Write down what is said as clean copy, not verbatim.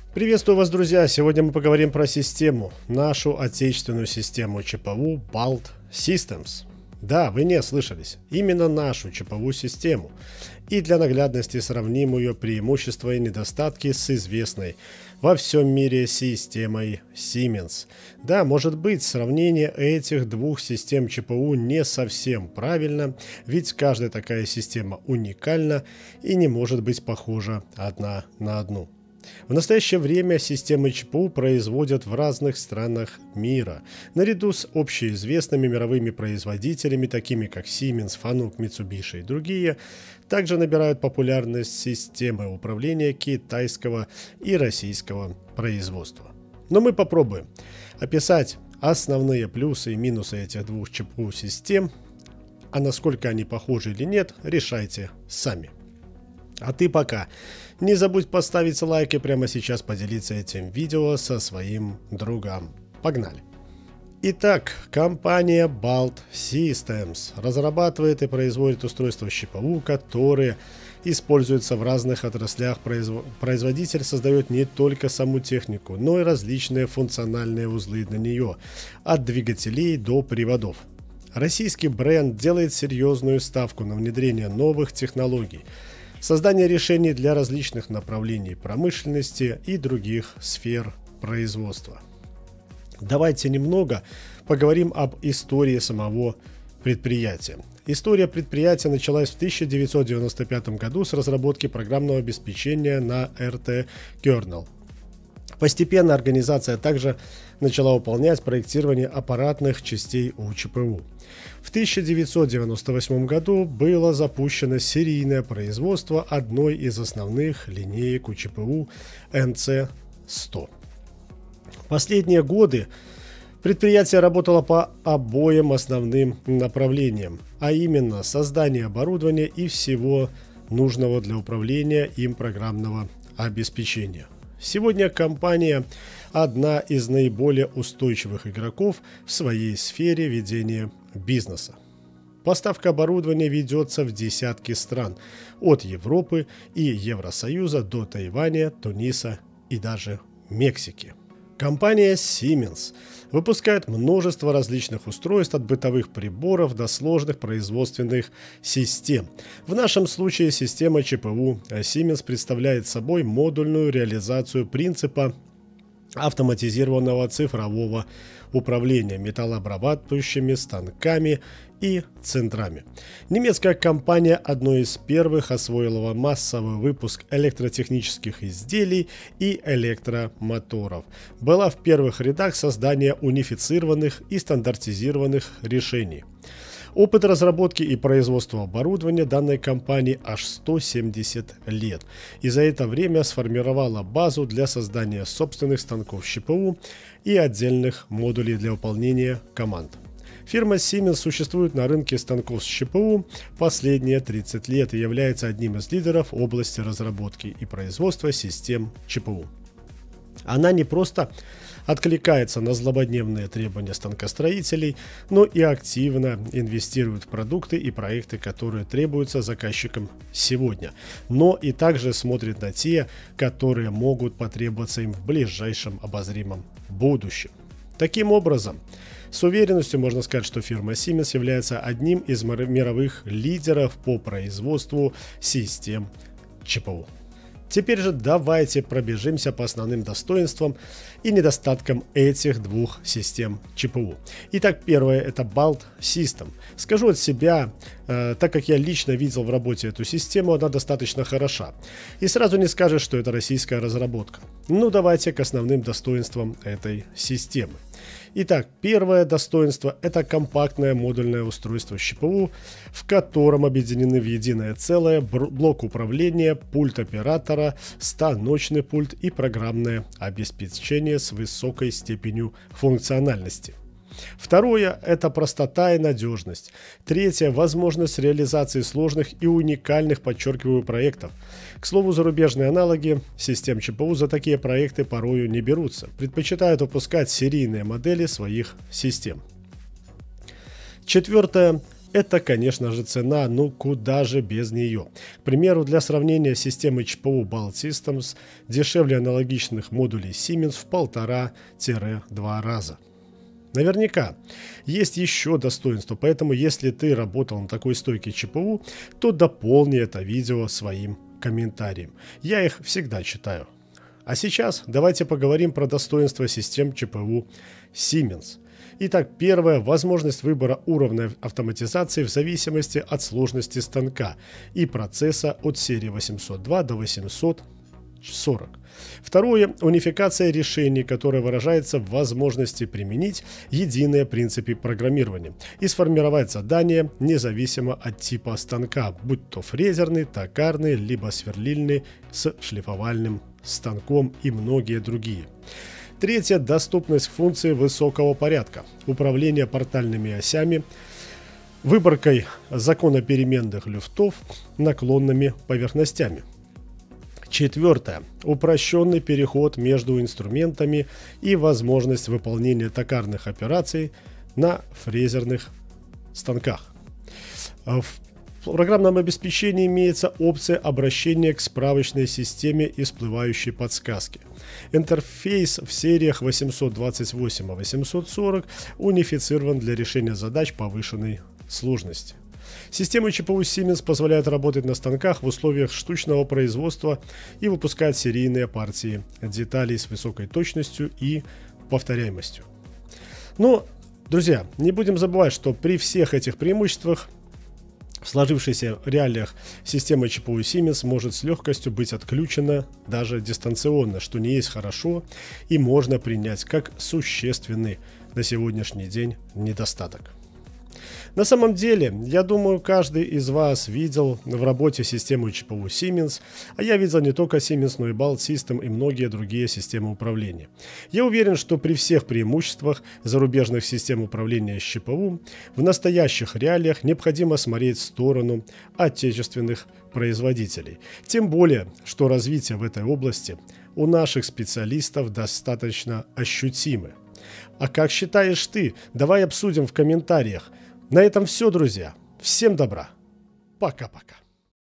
Приветствую вас, друзья! Сегодня мы поговорим про систему, нашу отечественную систему ЧПУ BALT Systems. Да, вы не ослышались, именно нашу ЧПУ систему. И для наглядности сравним ее преимущества и недостатки с известной во всем мире системой Siemens. Да, может быть, сравнение этих двух систем ЧПУ не совсем правильно, ведь каждая такая система уникальна и не может быть похожа одна на одну. В настоящее время системы ЧПУ производят в разных странах мира. Наряду с общеизвестными мировыми производителями, такими как Siemens, Fanuc, Mitsubishi и другие, также набирают популярность системы управления китайского и российского производства. Но мы попробуем описать основные плюсы и минусы этих двух ЧПУ систем, а насколько они похожи или нет, решайте сами. А ты пока не забудь поставить лайк и прямо сейчас поделиться этим видео со своим другом. Погнали! Итак, компания BALT Systems разрабатывает и производит устройства ЧПУ, которые используются в разных отраслях. Производитель создает не только саму технику, но и различные функциональные узлы для нее, от двигателей до приводов. Российский бренд делает серьезную ставку на внедрение новых технологий, создание решений для различных направлений промышленности и других сфер производства. Давайте немного поговорим об истории самого предприятия. История предприятия началась в 1995 году с разработки программного обеспечения на RT-Kernel. Постепенно организация также начала выполнять проектирование аппаратных частей у ЧПУ. В 1998 году было запущено серийное производство одной из основных линеек у ЧПУ NC100. Последние годы предприятие работало по обоим основным направлениям, а именно создание оборудования и всего нужного для управления им программного обеспечения. Сегодня компания одна из наиболее устойчивых игроков в своей сфере ведения бизнеса. Поставка оборудования ведется в десятки стран, от Европы и Евросоюза до Тайваня, Туниса и даже Мексики. Компания Siemens выпускает множество различных устройств от бытовых приборов до сложных производственных систем. В нашем случае система ЧПУ Siemens представляет собой модульную реализацию принципа автоматизированного цифрового управления металлообрабатывающими станками и центрами. Немецкая компания одной из первых освоила массовый выпуск электротехнических изделий и электромоторов. Была в первых рядах создания унифицированных и стандартизированных решений. Опыт разработки и производства оборудования данной компании аж 170 лет, и за это время сформировала базу для создания собственных станков ЧПУ и отдельных модулей для выполнения команд. Фирма Siemens существует на рынке станков с ЧПУ последние 30 лет и является одним из лидеров в области разработки и производства систем ЧПУ. Она не просто откликается на злободневные требования станкостроителей, но и активно инвестирует в продукты и проекты, которые требуются заказчикам сегодня, но и также смотрит на те, которые могут потребоваться им в ближайшем обозримом будущем. Таким образом, с уверенностью можно сказать, что фирма Siemens является одним из мировых лидеров по производству систем ЧПУ. Теперь же давайте пробежимся по основным достоинствам и недостаткам этих двух систем ЧПУ. Итак, первое — это BALT System. Скажу от себя, так как я лично видел в работе эту систему, она достаточно хороша. И сразу не скажешь, что это российская разработка. Ну, давайте к основным достоинствам этой системы. Итак, первое достоинство – это компактное модульное устройство ЧПУ, в котором объединены в единое целое блок управления, пульт оператора, станочный пульт и программное обеспечение с высокой степенью функциональности. Второе – это простота и надежность. Третье – возможность реализации сложных и уникальных, подчеркиваю, проектов. К слову, зарубежные аналоги систем ЧПУ за такие проекты порою не берутся, предпочитают выпускать серийные модели своих систем. Четвертое Это, конечно же, цена, ну куда же без нее. К примеру, для сравнения системы ЧПУ Balt Systems дешевле аналогичных модулей Siemens в 1,5-2 раза. Наверняка есть еще достоинства, поэтому если ты работал на такой стойке ЧПУ, то дополни это видео своим комментарием. Я их всегда читаю. А сейчас давайте поговорим про достоинства систем ЧПУ Siemens. Итак, первое – возможность выбора уровня автоматизации в зависимости от сложности станка и процесса от серии 802 до 840. Второе – унификация решений, которая выражается в возможности применить единые принципы программирования и сформировать задания независимо от типа станка, будь то фрезерный, токарный, либо сверлильный с шлифовальным станком и многие другие. Третье – доступность функций высокого порядка, управление портальными осями, выборкой законопеременных люфтов, наклонными поверхностями. Четвертое – упрощенный переход между инструментами и возможность выполнения токарных операций на фрезерных станках. В программном обеспечении имеется опция обращения к справочной системе и всплывающей подсказки. Интерфейс в сериях 828 и 840 унифицирован для решения задач повышенной сложности. Системы ЧПУ Siemens позволяют работать на станках в условиях штучного производства и выпускать серийные партии деталей с высокой точностью и повторяемостью. Но, друзья, не будем забывать, что при всех этих преимуществах в сложившихся реалиях система ЧПУ Siemens может с легкостью быть отключена даже дистанционно, что не есть хорошо и можно принять как существенный на сегодняшний день недостаток. На самом деле, я думаю, каждый из вас видел в работе систему ЧПУ Siemens, а я видел не только Siemens, но и Balt System и многие другие системы управления. Я уверен, что при всех преимуществах зарубежных систем управления с ЧПУ в настоящих реалиях необходимо смотреть в сторону отечественных производителей. Тем более, что развитие в этой области у наших специалистов достаточно ощутимы. А как считаешь ты? Давай обсудим в комментариях. На этом все, друзья. Всем добра. Пока-пока.